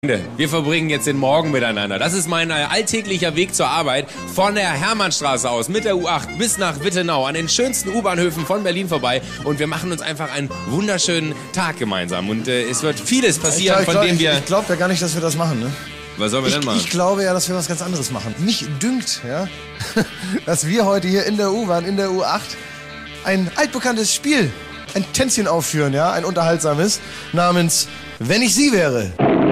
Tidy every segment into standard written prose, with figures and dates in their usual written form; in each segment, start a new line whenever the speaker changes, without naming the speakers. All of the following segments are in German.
Wir verbringen jetzt den Morgen miteinander. Das ist mein alltäglicher Weg zur Arbeit von der Hermannstraße aus mit der U8 bis nach Wittenau an den schönsten U-Bahnhöfen von Berlin vorbei und wir machen uns einfach einen wunderschönen Tag gemeinsam und es wird vieles passieren, von dem wir...
Ich glaube ja gar nicht, dass wir das machen, ne?
Was sollen wir denn machen?
Ich glaube ja, dass wir was ganz anderes machen. Mich dünkt, ja, dass wir heute hier in der U-Bahn, in der U8, ein altbekanntes Spiel, ein Tänzchen aufführen, ja, ein unterhaltsames, namens Wenn ich Sie wäre.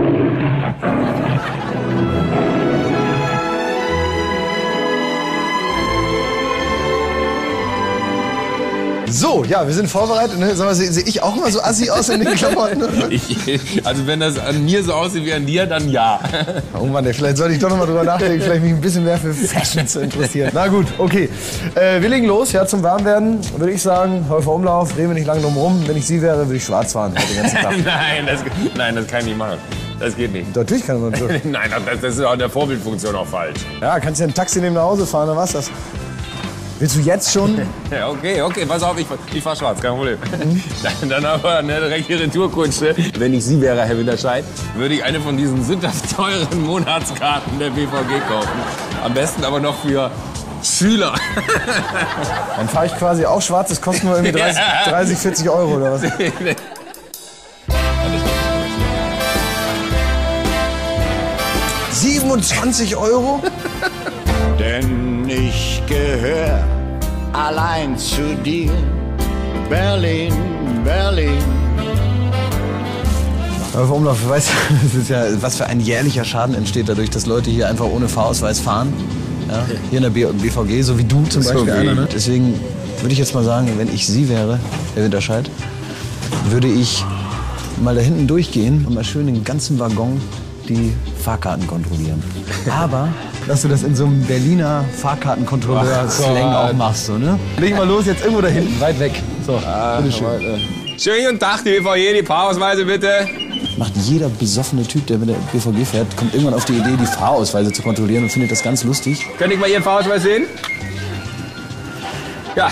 So, ja, wir sind vorbereitet. Ne? Sag mal, sehe ich auch mal so assi aus in den Klamotten?
Also wenn das an mir so aussieht wie an dir, dann ja.
Oh Mann, vielleicht sollte ich doch noch mal drüber nachdenken, vielleicht mich ein bisschen mehr für Fashion zu interessieren. Na gut, okay. Wir legen los, ja, zum Warmwerden würde ich sagen, Häufer Umlauf, reden wir nicht lange drum rum. Wenn ich Sie wäre, würde ich schwarz fahren den ganzen Tag.
Nein, das kann ich nicht machen. Das geht nicht.
Natürlich kann man so.
Nein, das ist auch in der Vorbildfunktion auch falsch.
Ja, kannst du ja ein Taxi neben nach Hause fahren, oder was das? Willst du jetzt schon?
Ja, okay, pass auf, ich fahr schwarz, kein Problem. Dann aber eine direkt die Retourkutsche. Wenn ich Sie wäre, Herr Winterscheid, würde ich eine von diesen sündhaft teuren Monatskarten der BVG kaufen. Am besten aber noch für Schüler.
Dann fahre ich quasi auch schwarz, das kostet nur irgendwie 30, 40 Euro oder was? 27 Euro?
Denn ich gehör allein zu dir, Berlin, Berlin.
Häufer Umlauf, weißt du, das ist ja, was für ein jährlicher Schaden entsteht dadurch, dass Leute hier einfach ohne Fahrausweis fahren. Ja? Hier in der BVG, so wie du zum Beispiel. Einer, ne? Deswegen würde ich jetzt mal sagen, wenn ich Sie wäre, Herr Winterscheid, würde ich mal da hinten durchgehen und mal schön den ganzen Waggon die Fahrkarten kontrollieren. Aber, dass du das in so einem Berliner Fahrkartenkontrolleur-Slang auch machst, so, ne? Leg mal los, jetzt irgendwo da hinten, weit weg. So, bitteschön.
Schönen guten Tag, die BVG, die Fahrausweise bitte.
Macht jeder besoffene Typ, der mit der BVG fährt, kommt irgendwann auf die Idee, die Fahrausweise zu kontrollieren und findet das ganz lustig.
Könnte ich mal Ihren Fahrausweis sehen? Ja.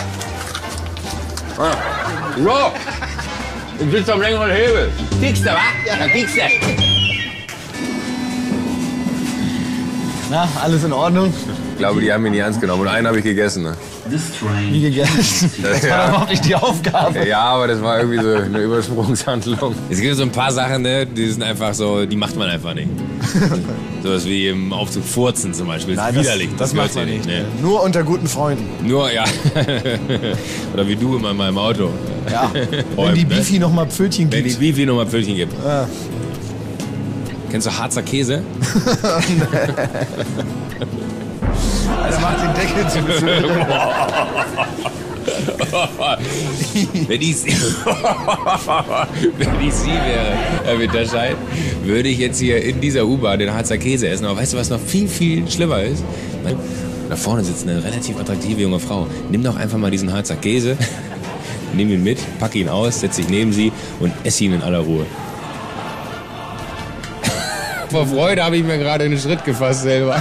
So. Du sitzt am längeren Hebel. Kriegst du, wa? Ja, dann kriegst du.
Na, alles in Ordnung?
Ich glaube, die haben mich nicht ernst genommen. Und einen habe ich gegessen. Ne?
Nie gegessen. Das war überhaupt nicht die Aufgabe.
Ja, aber das war irgendwie so eine Übersprungshandlung. Es gibt so ein paar Sachen, ne, die sind einfach so, die macht man einfach nicht. Sowas wie im Aufzug furzen zum Beispiel.
Nein,
ist widerlich.
Das macht man nicht.
Ne?
Nur unter guten Freunden.
Nur, ja. Oder wie du immer in meinem Auto.
Ja. Wenn die Bifi noch mal Pfötchen gibt.
Wenn die Bifi noch mal Pfötchen gibt. Ja. Kennst du Harzer Käse?
Alter, mach den Deckel zu.
Wenn ich Sie wäre, Herr Winterscheid, würde ich jetzt hier in dieser U-Bahn den Harzer Käse essen. Aber weißt du, was noch viel, viel schlimmer ist? Da vorne sitzt eine relativ attraktive junge Frau. Nimm doch einfach mal diesen Harzer Käse, nimm ihn mit, pack ihn aus, setz dich neben sie und ess ihn in aller Ruhe. Vor Freude habe ich mir gerade einen Schritt gefasst selber.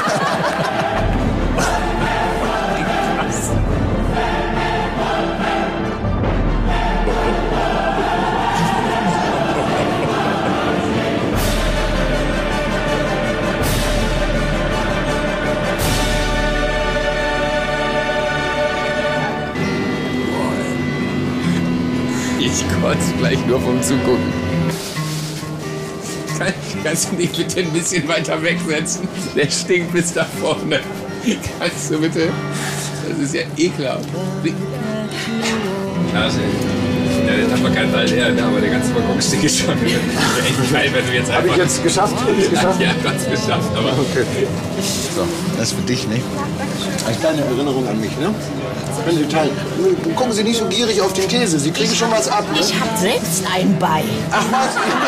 Ich kotze gleich nur vom Zugucken. Kannst du dich bitte ein bisschen weiter wegsetzen? Der stinkt bis da vorne. Kannst du bitte? Das ist ja ekelhaft. Klasse. Ja, jetzt haben wir keinen Teil leer, aber der ganze Waggon stinkt schon. Wäre echt geil, wenn du jetzt einfach...
Hab ich jetzt geschafft?
Ja, ganz geschafft, aber...
Okay. So, das ist für dich, ne? Eine kleine Erinnerung an mich, ne? Wenn Sie teilen. Gucken Sie nicht so gierig auf den Käse, Sie kriegen schon was ab, ne?
Ich hab selbst ein Bein.
Ach was?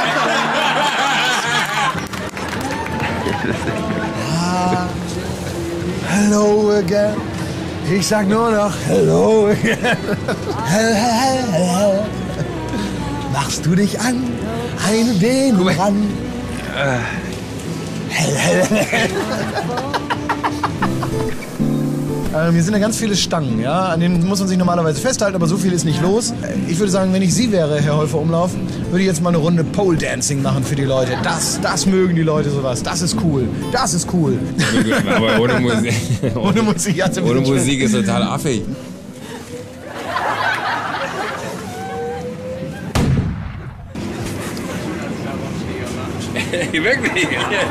Hello again. Ich sag nur noch hello again. Machst du dich an, eine Dehne ran. Hier sind ja ganz viele Stangen, ja, an denen muss man sich normalerweise festhalten, aber so viel ist nicht los. Ich würde sagen, wenn ich Sie wäre, Herr Häufer-Umlauf, würde ich jetzt mal eine Runde Pole Dancing machen für die Leute. Das mögen die Leute sowas. Das ist cool. Das ist cool.
Aber ohne Musik.
Ohne Musik, ja,
ohne Musik ist total affig. Wirklich?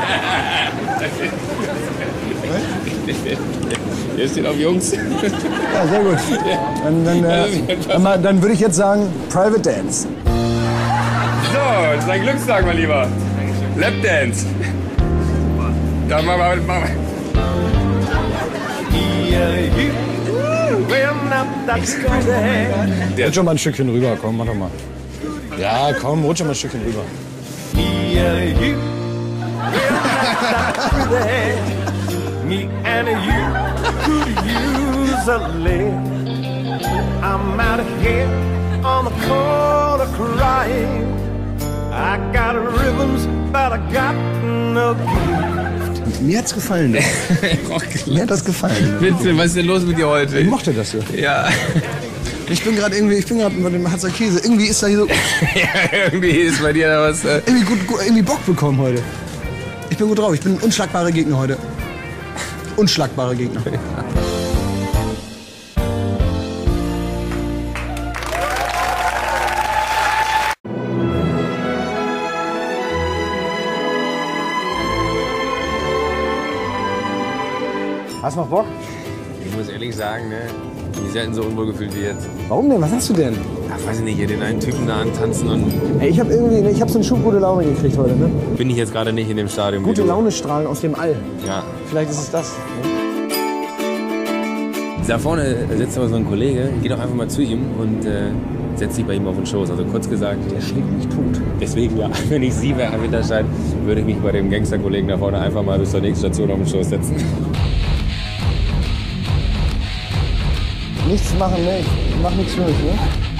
Hier steht auf Jungs.
Ja, sehr gut. Dann würde ich jetzt sagen, Private Dance.
So, das ist ein Glückstag, mein Lieber. Lapdance. Dann machen wir.
Rutsch schon mal ein Stückchen rüber, komm, mach doch mal. Ja, komm, rutsch schon mal ein Stückchen rüber. Me and you could use a lift. I'm out of here on the corner crying. I got ribbons, but I got no gift. Mir hat's gefallen. Mir hat das gefallen.
Bitte, was ist denn los mit dir heute?
Ich mochte das so.
Ja.
Ich bin gerade mit dem Harzer Käse. Irgendwie ist da hier so.
Ja, irgendwie ist bei dir da was.
Irgendwie Bock bekommen heute. Ich bin gut drauf. Ich bin ein unschlagbarer Gegner heute. Unschlagbare Gegner. Ja. Hast du noch Bock?
Ich muss ehrlich sagen, ne, ich selten so unwohl gefühlt wie jetzt.
Warum denn? Was hast du denn?
Ach, weiß ich nicht, hier den einen Typen da antanzen und...
Ey, ich hab so einen Schub gute Laune gekriegt heute, ne?
Bin ich jetzt gerade nicht in dem Stadion.
Gute Laune-Strahlen aus dem All.
Ja.
Vielleicht ist es das. Ne?
Da vorne sitzt aber so ein Kollege. Geh doch einfach mal zu ihm und setz dich bei ihm auf den Schoß. Also kurz gesagt...
Der schlägt mich tot.
Deswegen, ja, wenn ich Sie wäre, Herr Winterscheid, würde ich mich bei dem Gangsterkollegen da vorne einfach mal bis zur nächsten Station auf den Schoß setzen.
Nichts machen, ne? Ich mach nichts Schönes, ne?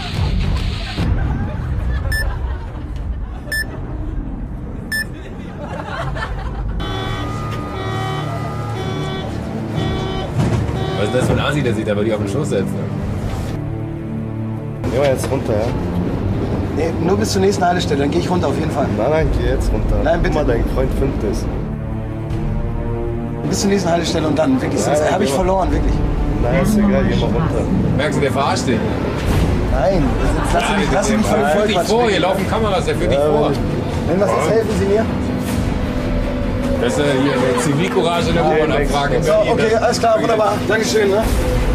Was ist das für ein Asi, der sich da bei dir auf den Schoß setzt?
Geh mal jetzt runter, ja?
Nee, nur bis zur nächsten Haltestelle, dann gehe ich runter auf jeden Fall.
Nein, geh jetzt runter.
Nein, bitte.
Guck mal, dein Freund filmt es.
Bis zur nächsten Haltestelle und dann, wirklich, sonst habe ich verloren, wirklich.
Nein, ist egal, geh mal runter.
Merkst du, der verarscht dich?
Nein, lass ihn nicht voll
Führt dich vor, hier laufen Kameras, der führt dich vor.
Wenn was ist, helfen Sie mir.
Das ist hier eine Zivilcourage in der U-Bahn-Abfrage.
So, okay, alles klar, wunderbar. Dankeschön, ne?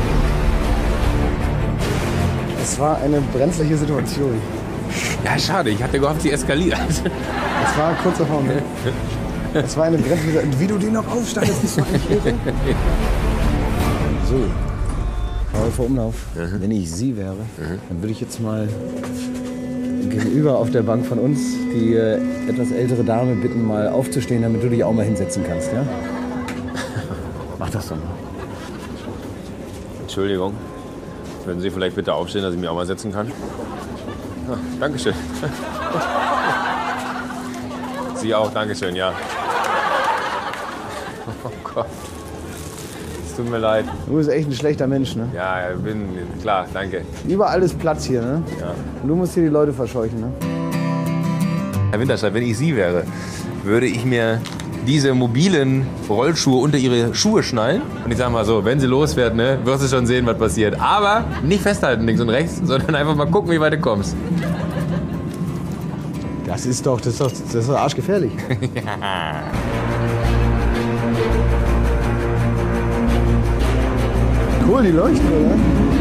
Es war eine brenzliche Situation.
Ja, schade, ich hatte gehofft, sie eskaliert.
Es war kurz davor, ne? Es war eine brenzliche Situation. Wie du den noch aufstandest, bist du eigentlich irre? So, vor Umlauf. Wenn ich Sie wäre, dann würde ich jetzt mal gegenüber auf der Bank von uns die etwas ältere Dame bitten, mal aufzustehen, damit du dich auch mal hinsetzen kannst, ja? Mach das doch mal.
Entschuldigung, würden Sie vielleicht bitte aufstehen, dass ich mich auch mal setzen kann? Ja, Dankeschön. Sie auch, Dankeschön, ja. Oh Gott. Es tut mir leid.
Du bist echt ein schlechter Mensch, ne?
Ja, bin klar, danke.
Überall ist Platz hier, ne?
Ja.
Und du musst hier die Leute verscheuchen, ne?
Herr Winterscheid, wenn ich Sie wäre, würde ich mir diese mobilen Rollschuhe unter Ihre Schuhe schnallen. Und ich sag mal so, wenn sie losfährt, ne, wirst du schon sehen, was passiert. Aber nicht festhalten links und rechts, sondern einfach mal gucken, wie weit du kommst.
Das ist doch arschgefährlich.
Ja.
Cool, die leuchten, oder?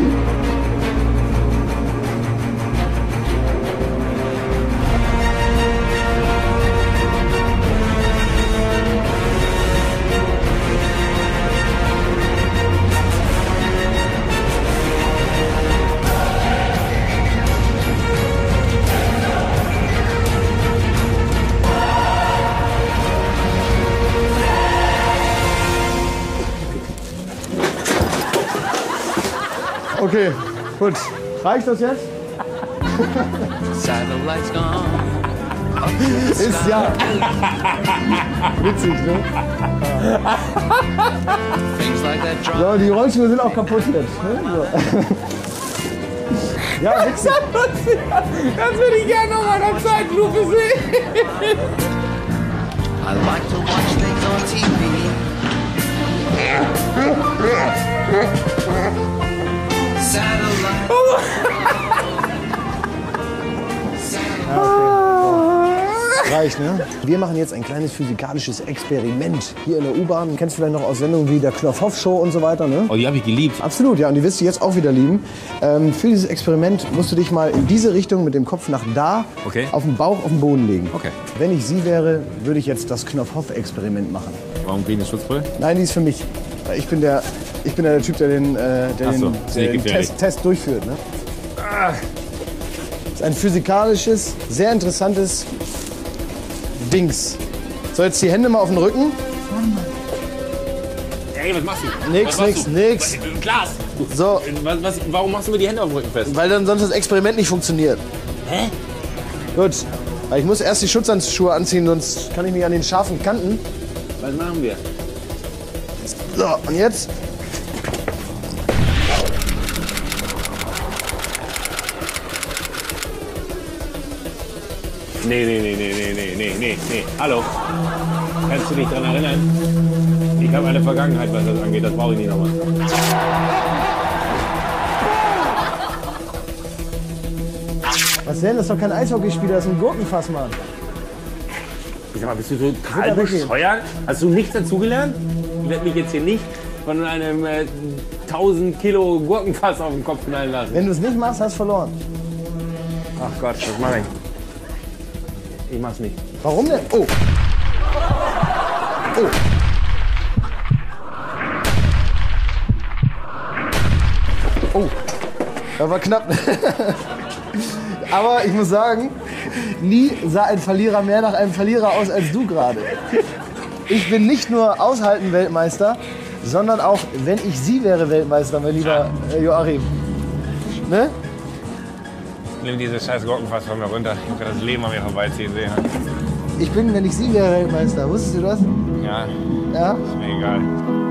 Okay, gut. Reicht das jetzt?
Satellite's gone.
Ist ja witzig, ne? So, die Rollschuhe sind auch kaputt jetzt. Ne? So. Ja, witzig.
Das würde ich gerne noch mal in der Zeitlupe sehen.
I like to watch things on TV. Satellite.
Reicht, ne? Wir machen jetzt ein kleines physikalisches Experiment hier in der U-Bahn. Kennst du vielleicht noch aus Sendungen wie der Knopf-Hoff-Show und so weiter, ne?
Oh, die habe ich geliebt.
Absolut, ja, und die wirst du jetzt auch wieder lieben. Für dieses Experiment musst du dich mal in diese Richtung mit dem Kopf nach da
Okay.
auf den Bauch auf den Boden legen.
Okay.
Wenn ich sie wäre, würde ich jetzt das Knopf-Hoff-Experiment machen.
Warum kriegen die Schutzbrille?
Nein, die ist für mich. Weil ich bin der Typ, der den, den Test durchführt. Ne? Das ist ein physikalisches, sehr interessantes Dings. So, jetzt die Hände mal auf den Rücken.
Ey, was machst du?
Nix.
Glas.
So,
Warum machst du mir die Hände auf dem Rücken fest?
weil dann sonst das Experiment nicht funktioniert.
Hä?
Gut. Weil ich muss erst die Schutzhandschuhe anziehen, sonst kann ich mich an den scharfen Kanten.
Was machen wir?
So, und jetzt?
Nee. Hallo. Kannst du dich daran erinnern? Ich habe eine Vergangenheit, was das angeht. Das brauche ich nicht nochmal.
Was denn? Das ist doch kein Eishockeyspieler, das ist ein Gurkenfass, Mann.
Ich sag mal, bist du total bescheuert? Hast du nichts dazugelernt? Ich werde mich jetzt hier nicht von einem 1000 Kilo Gurkenfass auf den Kopf knallen lassen.
Wenn du es nicht machst, hast du verloren.
Ach Gott, was mache ich? Ich mach's nicht.
Warum denn? Oh. Oh. Oh. Das war knapp. Aber ich muss sagen, nie sah ein Verlierer mehr nach einem Verlierer aus als du gerade. Ich bin nicht nur Aushalten-Weltmeister, sondern auch, wenn ich sie wäre, Weltmeister, mein lieber Joachim. Ne?
Nimm diese scheiß Gurkenfass von mir runter. Ich hab das Leben an mir vorbeiziehen sehen.
Ich bin, wenn ich sie wäre, Weltmeister. Wusstest du das?
Ja,
Ja?
ist mir egal.